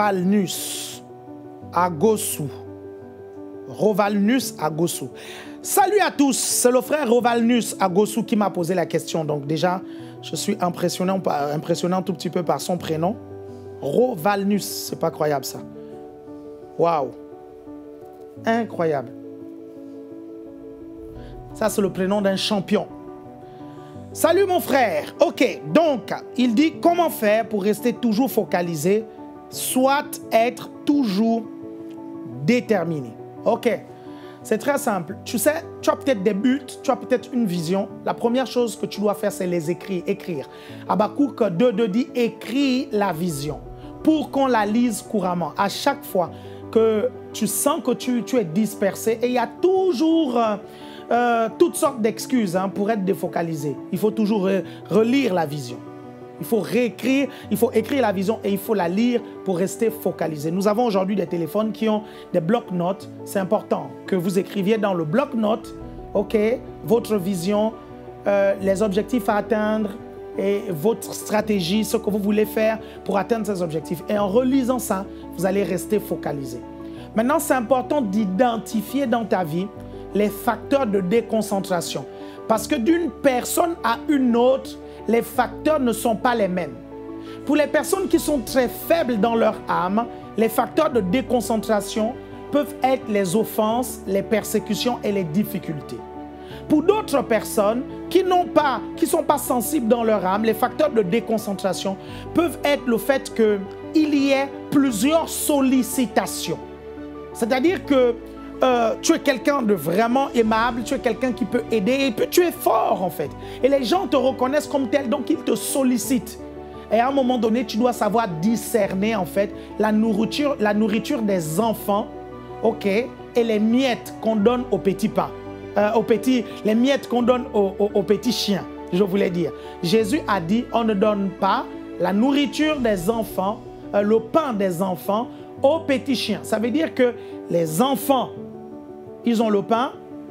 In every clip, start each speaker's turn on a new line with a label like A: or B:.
A: Rovalnus Agosu. Rovalnus Agosu. Salut à tous, c'est le frère Rovalnus Agosu qui m'a posé la question. Donc déjà, je suis impressionné un tout petit peu par son prénom. Rovalnus, c'est pas croyable ça. Waouh. Incroyable. Ça, c'est le prénom d'un champion. Salut mon frère. Ok, donc, il dit comment faire pour rester toujours focalisé, soit être toujours déterminé. Ok, c'est très simple. Tu sais, tu as peut-être des buts, tu as peut-être une vision. La première chose que tu dois faire, c'est les écrire. Habakkuk 2.2 dit, écris la vision pour qu'on la lise couramment. À chaque fois que tu sens que tu es dispersé, et il y a toujours toutes sortes d'excuses pour être défocalisé. Il faut toujours relire la vision. Il faut réécrire, il faut écrire la vision et il faut la lire pour rester focalisé. Nous avons aujourd'hui des téléphones qui ont des bloc-notes. C'est important que vous écriviez dans le bloc-notes, ok, votre vision, les objectifs à atteindre et votre stratégie, ce que vous voulez faire pour atteindre ces objectifs. Et en relisant ça, vous allez rester focalisé. Maintenant, c'est important d'identifier dans ta vie les facteurs de déconcentration. Parce que d'une personne à une autre, les facteurs ne sont pas les mêmes. Pour les personnes qui sont très faibles dans leur âme, les facteurs de déconcentration peuvent être les offenses, les persécutions et les difficultés. Pour d'autres personnes qui ne sont pas sensibles dans leur âme, les facteurs de déconcentration peuvent être le fait qu'il y ait plusieurs sollicitations. C'est-à-dire que tu es quelqu'un de vraiment aimable, tu es quelqu'un qui peut aider, et puis tu es fort en fait. Et les gens te reconnaissent comme tel, donc ils te sollicitent. Et à un moment donné, tu dois savoir discerner en fait la nourriture des enfants, ok, et les miettes qu'on donne aux petits pains, les miettes qu'on donne aux petits chiens, je voulais dire. Jésus a dit, on ne donne pas la nourriture des enfants, le pain des enfants aux petits chiens. Ça veut dire que les enfants, ils ont le pain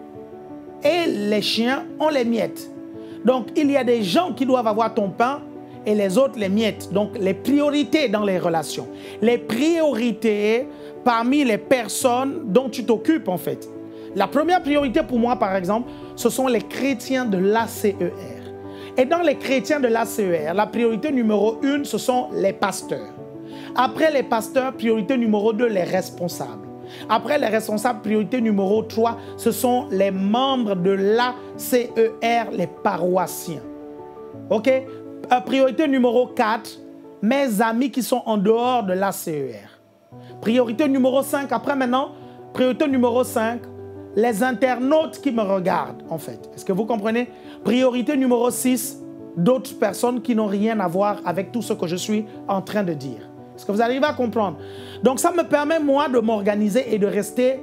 A: et les chiens ont les miettes. Donc, il y a des gens qui doivent avoir ton pain et les autres les miettes. Donc, les priorités dans les relations. Les priorités parmi les personnes dont tu t'occupes, en fait. La première priorité pour moi, par exemple, ce sont les chrétiens de l'ACER. Et dans les chrétiens de l'ACER, la priorité numéro 1, ce sont les pasteurs. Après les pasteurs, priorité numéro 2, les responsables. Après les responsables, priorité numéro 3, ce sont les membres de l'ACER, les paroissiens. Ok? Priorité numéro 4, mes amis qui sont en dehors de l'ACER. Priorité numéro 5, après maintenant, priorité numéro 5, les internautes qui me regardent, en fait. Est-ce que vous comprenez? Priorité numéro 6, d'autres personnes qui n'ont rien à voir avec tout ce que je suis en train de dire. Est-ce que vous arrivez à comprendre? Donc, ça me permet, moi, de m'organiser et de rester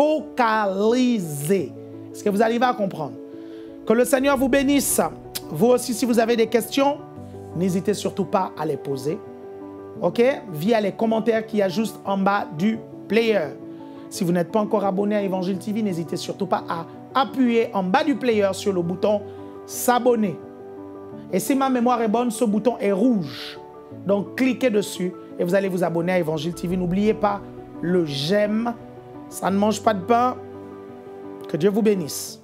A: focalisé. Est-ce que vous arrivez à comprendre? Que le Seigneur vous bénisse. Vous aussi, si vous avez des questions, n'hésitez surtout pas à les poser. OK? Via les commentaires qu'il y a juste en bas du player. Si vous n'êtes pas encore abonné à Évangile TV, n'hésitez surtout pas à appuyer en bas du player sur le bouton s'abonner. Et si ma mémoire est bonne, ce bouton est rouge. Donc, cliquez dessus et vous allez vous abonner à Évangile TV. N'oubliez pas le j'aime. Ça ne mange pas de pain. Que Dieu vous bénisse.